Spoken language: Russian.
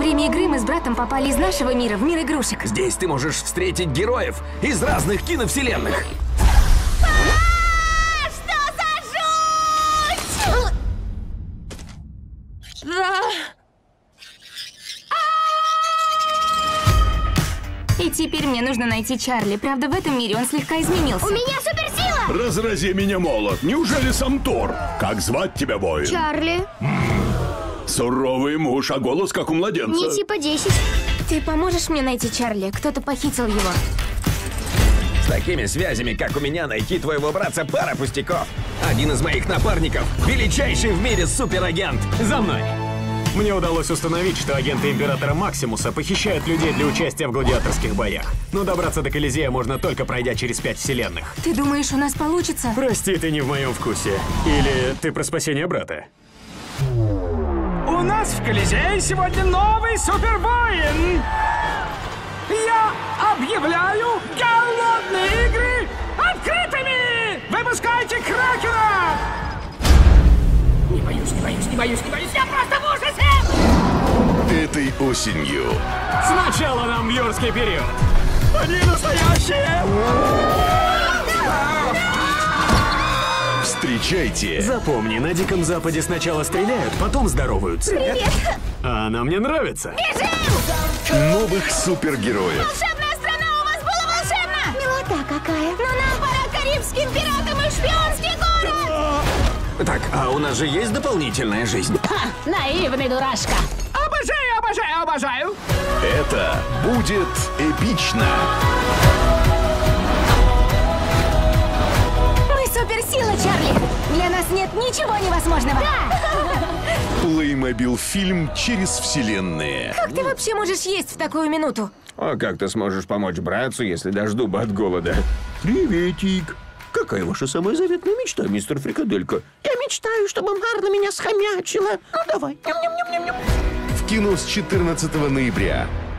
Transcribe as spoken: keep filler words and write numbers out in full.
время игры мы с братом попали из нашего мира в мир игрушек. Здесь ты можешь встретить героев из разных киновселенных. А, что за жуть! И теперь мне нужно найти Чарли. Правда, в этом мире он слегка изменился. У меня суперсила! Разрази меня, молот. Неужели сам Тор? Как звать тебя, воин? Чарли. Суровый муж, а голос как у младенца. Мне типа десять. Ты поможешь мне найти Чарли? Кто-то похитил его. С такими связями, как у меня, найти твоего братца пара пустяков. Один из моих напарников — величайший в мире суперагент. За мной! Мне удалось установить, что агенты Императора Максимуса похищают людей для участия в гладиаторских боях. Но добраться до Колизея можно только пройдя через пять вселенных. Ты думаешь, у нас получится? Прости, ты не в моем вкусе. Или ты про спасение брата? У нас в Колизее сегодня новый супервоин! Я объявляю голодные игры открытыми! Выпускайте Кракена! Не боюсь, не боюсь, не боюсь, не боюсь, я просто в ужасе! Этой осенью Сначала нам в юрский период. Они настоящие! встречайте. Запомни, на Диком Западе сначала стреляют, потом здороваются. Привет! А она мне нравится. Новых супергероев. Волшебная страна у вас была волшебна! Милота какая! Но нам пора к карибским пиратам и шпионский город! Так, а у нас же есть дополнительная жизнь? Ха, наивный дурашка. Обожаю, обожаю, обожаю! Это будет эпично. Мы суперсила, Чарли! Для нас нет ничего невозможного! Playmobil фильм через вселенные. Как ты вообще можешь есть в такую минуту? А как ты сможешь помочь братцу, если дашь дуба от голода? Приветик. Какая ваша самая заветная мечта, мистер Фрикаделька? Я мечтаю, чтобы Марна меня схомячила. Ну давай. Ням-ням-ням-ням-ням. В кино с четырнадцатого ноября.